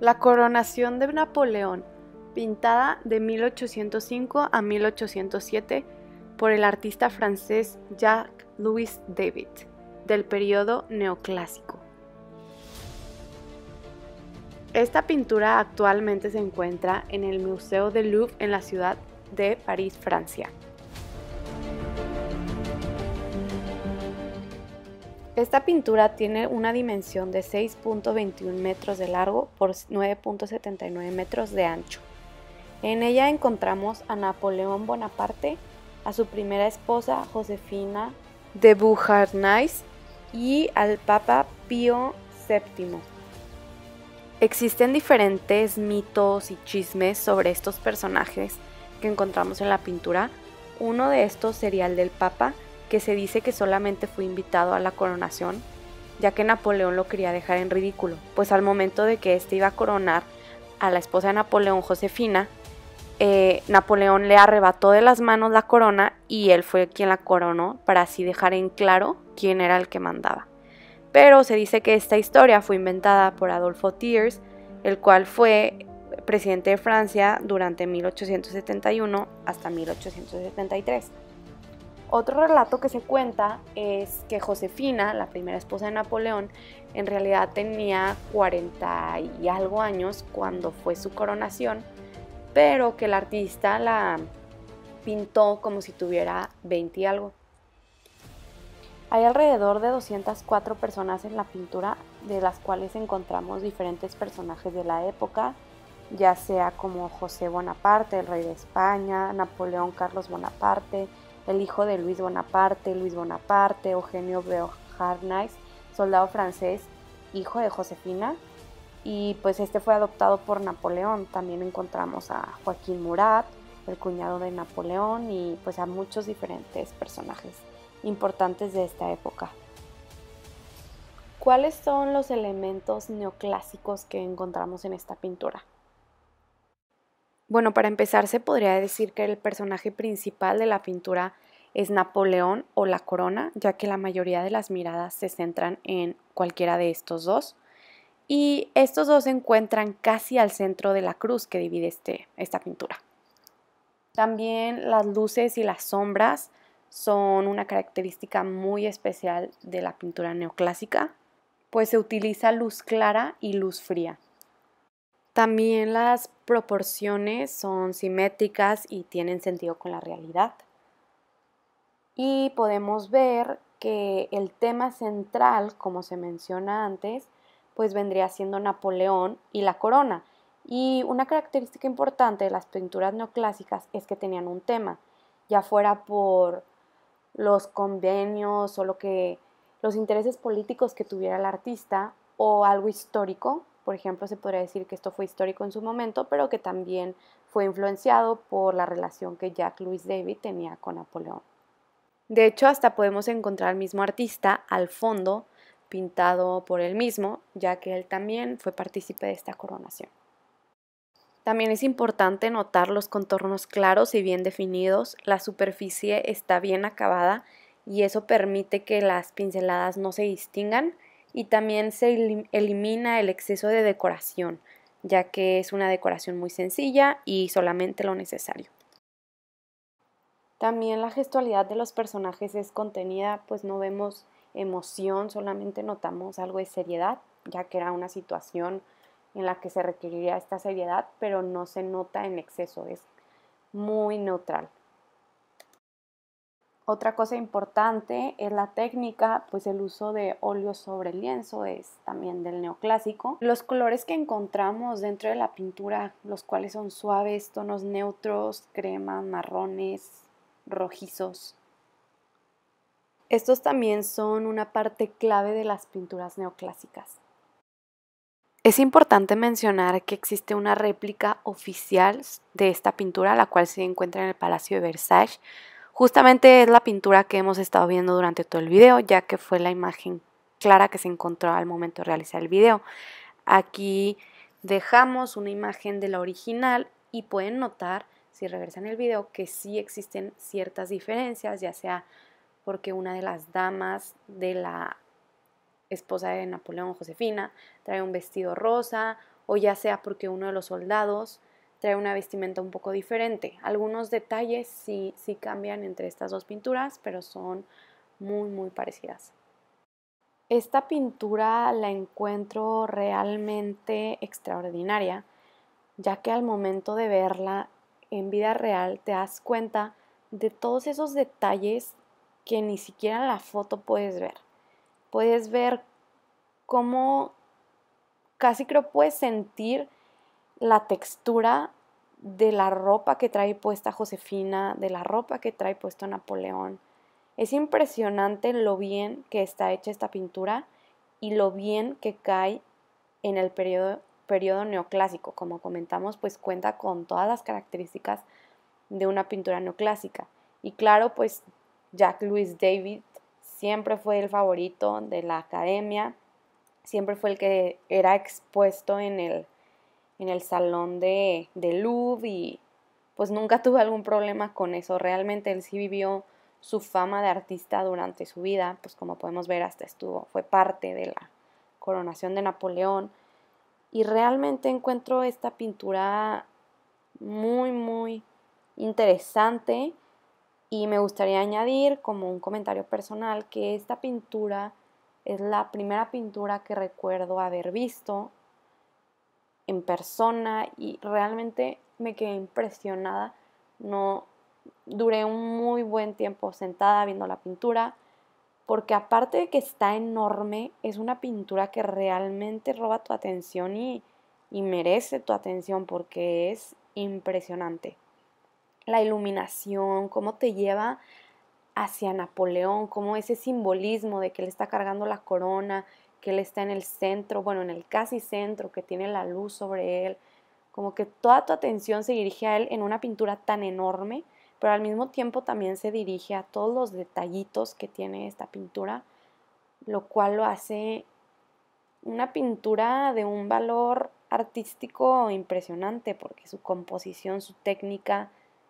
La coronación de Napoleón, pintada de 1805 a 1807 por el artista francés Jacques-Louis David, del periodo neoclásico. Esta pintura actualmente se encuentra en el Museo del Louvre en la ciudad de París, Francia. Esta pintura tiene una dimensión de 6.21 metros de largo por 9.79 metros de ancho. En ella encontramos a Napoleón Bonaparte, a su primera esposa Josefina de Beauharnais y al Papa Pío VII. Existen diferentes mitos y chismes sobre estos personajes que encontramos en la pintura. Uno de estos sería el del Papa, que se dice que solamente fue invitado a la coronación, ya que Napoleón lo quería dejar en ridículo, pues al momento de que éste iba a coronar a la esposa de Napoleón, Josefina, Napoleón le arrebató de las manos la corona y él fue quien la coronó para así dejar en claro quién era el que mandaba. Pero se dice que esta historia fue inventada por Adolphe Thiers, el cual fue presidente de Francia durante 1871 hasta 1873. Otro relato que se cuenta es que Josefina, la primera esposa de Napoleón, en realidad tenía 40 y algo años cuando fue su coronación, pero que el artista la pintó como si tuviera 20 y algo. Hay alrededor de 204 personas en la pintura, de las cuales encontramos diferentes personajes de la época, ya sea como José Bonaparte, el rey de España, Napoleón Carlos Bonaparte, el hijo de Luis Bonaparte, Eugenio Beauharnais, soldado francés, hijo de Josefina, y pues este fue adoptado por Napoleón. También encontramos a Joaquín Murat, el cuñado de Napoleón, y pues a muchos diferentes personajes importantes de esta época. ¿Cuáles son los elementos neoclásicos que encontramos en esta pintura? Bueno, para empezar se podría decir que el personaje principal de la pintura es Napoleón o la corona, ya que la mayoría de las miradas se centran en cualquiera de estos dos. Y estos dos se encuentran casi al centro de la cruz que divide esta pintura. También las luces y las sombras son una característica muy especial de la pintura neoclásica, pues se utiliza luz clara y luz fría. También las proporciones son simétricas y tienen sentido con la realidad. Y podemos ver que el tema central, como se menciona antes, pues vendría siendo Napoleón y la corona. Y una característica importante de las pinturas neoclásicas es que tenían un tema, ya fuera por los convenios o los intereses políticos que tuviera el artista o algo histórico. Por ejemplo, se podría decir que esto fue histórico en su momento, pero que también fue influenciado por la relación que Jacques-Louis David tenía con Napoleón. De hecho, hasta podemos encontrar al mismo artista al fondo, pintado por él mismo, ya que él también fue partícipe de esta coronación. También es importante notar los contornos claros y bien definidos, la superficie está bien acabada y eso permite que las pinceladas no se distingan, y también se elimina el exceso de decoración, ya que es una decoración muy sencilla y solamente lo necesario. También la gestualidad de los personajes es contenida, pues no vemos emoción, solamente notamos algo de seriedad, ya que era una situación en la que se requeriría esta seriedad, pero no se nota en exceso, es muy neutral. Otra cosa importante es la técnica, pues el uso de óleo sobre lienzo es también del neoclásico. Los colores que encontramos dentro de la pintura, los cuales son suaves, tonos neutros, crema, marrones, rojizos. Estos también son una parte clave de las pinturas neoclásicas. Es importante mencionar que existe una réplica oficial de esta pintura, la cual se encuentra en el Palacio de Versalles. Justamente es la pintura que hemos estado viendo durante todo el video, ya que fue la imagen clara que se encontró al momento de realizar el video. Aquí dejamos una imagen de la original y pueden notar, si regresan el video, que sí existen ciertas diferencias, ya sea porque una de las damas de la esposa de Napoleón, Josefina, trae un vestido rosa, o ya sea porque uno de los soldados trae una vestimenta un poco diferente. Algunos detalles sí cambian entre estas dos pinturas, pero son muy parecidas. Esta pintura la encuentro realmente extraordinaria, ya que al momento de verla en vida real te das cuenta de todos esos detalles que ni siquiera en la foto puedes ver. Puedes ver cómo casi creo puedes sentir la textura de la ropa que trae puesta Josefina, de la ropa que trae puesto Napoleón. Es impresionante lo bien que está hecha esta pintura y lo bien que cae en el periodo neoclásico. Como comentamos, pues cuenta con todas las características de una pintura neoclásica. Y claro, pues Jacques Louis David siempre fue el favorito de la academia, siempre fue el que era expuesto en el salón de Louvre y pues nunca tuve algún problema con eso. Realmente él sí vivió su fama de artista durante su vida, pues como podemos ver hasta fue parte de la coronación de Napoleón. Y realmente encuentro esta pintura muy interesante y me gustaría añadir como un comentario personal que esta pintura es la primera pintura que recuerdo haber visto en persona y realmente me quedé impresionada. No duré un muy buen tiempo sentada viendo la pintura porque aparte de que está enorme, es una pintura que realmente roba tu atención y merece tu atención porque es impresionante. La iluminación, cómo te lleva hacia Napoleón, cómo ese simbolismo de que él está cargando la corona, que él está en el centro, bueno, en el casi centro, que tiene la luz sobre él, como que toda tu atención se dirige a él en una pintura tan enorme, pero al mismo tiempo también se dirige a todos los detallitos que tiene esta pintura, lo cual lo hace una pintura de un valor artístico impresionante, porque su composición, su técnica,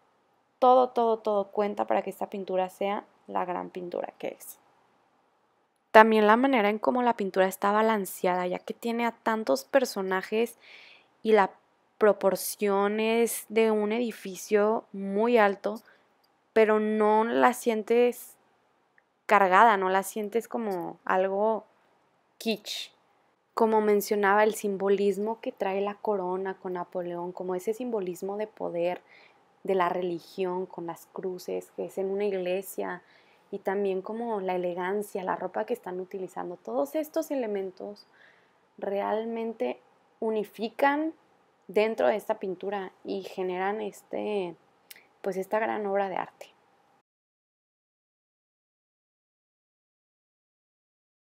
todo cuenta para que esta pintura sea la gran pintura que es. También la manera en cómo la pintura está balanceada, ya que tiene a tantos personajes y la proporción es de un edificio muy alto, pero no la sientes cargada, no la sientes como algo kitsch. Como mencionaba, el simbolismo que trae la corona con Napoleón, como ese simbolismo de poder, de la religión con las cruces, que es en una iglesia, y también como la elegancia, la ropa que están utilizando. Todos estos elementos realmente unifican dentro de esta pintura y generan pues esta gran obra de arte.